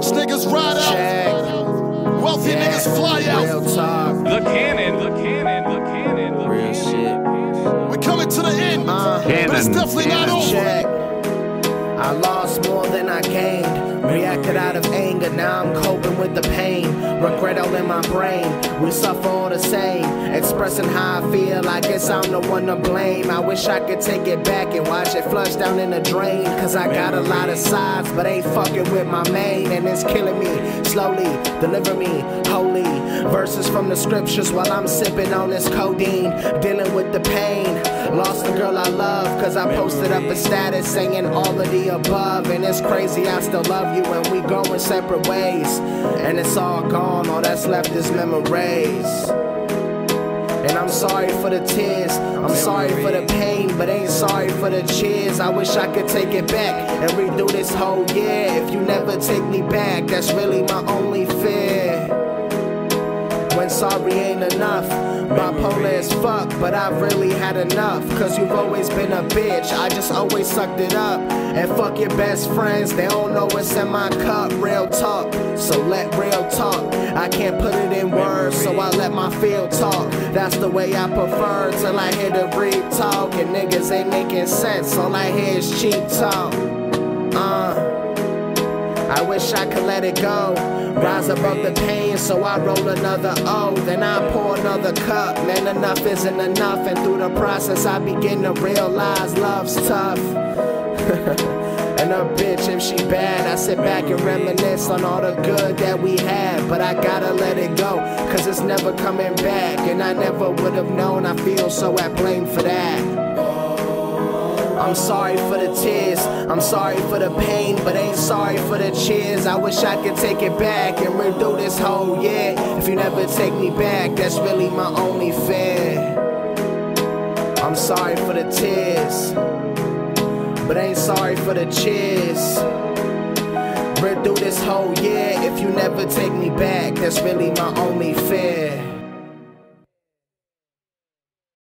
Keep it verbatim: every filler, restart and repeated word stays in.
Rich niggas ride out. Check. Wealthy Yeah. niggas fly out. Real talk. The cannon, the cannon, the cannon, the Real cannon. shit. We're coming to the end, Uh, but it's definitely not over. Check. I lost more than I gained. Reacted out of anger, now I'm coping with the pain. Regret all in my brain, we suffer all the same. Expressing how I feel, I guess I'm the one to blame. I wish I could take it back and watch it flush down in the drain. Cause I got a lot of sides, but ain't fucking with my main. And it's killing me, slowly, deliver me, holy. Verses from the scriptures while I'm sipping on this codeine. Dealing with the pain, lost the girl I love. Cause I posted up a status saying all of the above. And it's crazy, I still love you and we going separate ways. And it's all gone, all that's left is memories. And I'm sorry for the tears, I'm sorry for the pain, but ain't sorry for the cheers. I wish I could take it back and redo this whole year. If you never take me back, that's really my only fear. When sorry ain't enough, bipolar as fuck, but I've really had enough. Cause you've always been a bitch, I just always sucked it up. And fuck your best friends, they don't know what's in my cup. Real talk, so let real talk. I can't put it in words, so I let my feel talk. That's the way I prefer, till I hear the real talk. And niggas ain't making sense, all I hear is cheap talk. Uh I wish I could let it go. Rise above the pain, so I roll another O. Then I pour another cup. Man, enough isn't enough. And through the process, I begin to realize love's tough. And a bitch, if she bad, I sit back and reminisce on all the good that we had. But I gotta let it go, cause it's never coming back. And I never would have known, I feel so at blame for that. I'm sorry for the tears, I'm sorry for the pain, but ain't sorry for the cheers. I wish I could take it back and redo this whole year. If you never take me back, that's really my only fear. I'm sorry for the tears, but ain't sorry for the cheers. Redo this whole year. If you never take me back, that's really my only fear.